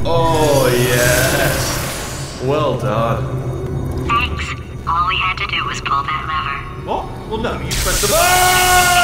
Oh, yes. Well done. Thanks. All we had to do was pull that lever. What? Well, no, you pressed the...